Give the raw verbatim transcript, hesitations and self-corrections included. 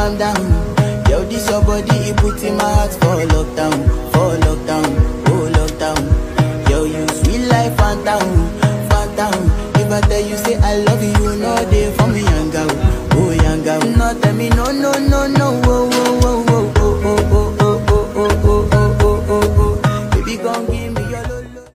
calm down. Yo, this your body, it puts in my heart for lockdown, for lockdown, oh lockdown. Yo, you sweet life, phantom, phantom. If I tell you say I love you, you know they for me young girl, oh young girl. No tell me no, no, no, no, oh, oh, oh, oh.